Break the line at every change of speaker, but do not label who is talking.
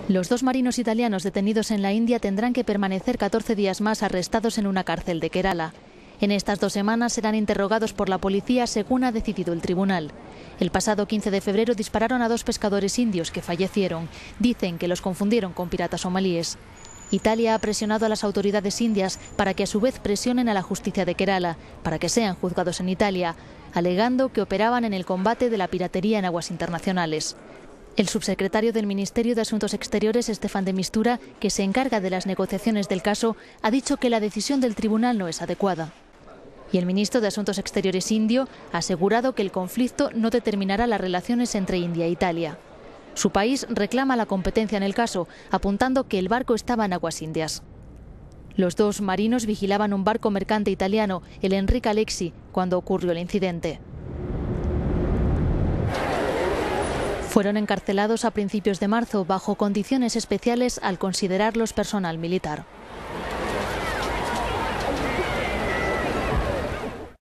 Los dos marinos italianos detenidos en la India tendrán que permanecer 14 días más arrestados en una cárcel de Kerala. En estas 2 semanas serán interrogados por la policía según ha decidido el tribunal. El pasado 15 de febrero dispararon a 2 pescadores indios que fallecieron. Dicen que los confundieron con piratas somalíes. Italia ha presionado a las autoridades indias para que a su vez presionen a la justicia de Kerala para que sean juzgados en Italia, alegando que operaban en el combate de la piratería en aguas internacionales. El subsecretario del Ministerio de Asuntos Exteriores, Stefan de Mistura, que se encarga de las negociaciones del caso, ha dicho que la decisión del tribunal no es adecuada. Y el ministro de Asuntos Exteriores indio ha asegurado que el conflicto no determinará las relaciones entre India e Italia. Su país reclama la competencia en el caso, apuntando que el barco estaba en aguas indias. Los 2 marinos vigilaban un barco mercante italiano, el Enrique Alexi, cuando ocurrió el incidente. Fueron encarcelados a principios de marzo bajo condiciones especiales al considerarlos personal militar.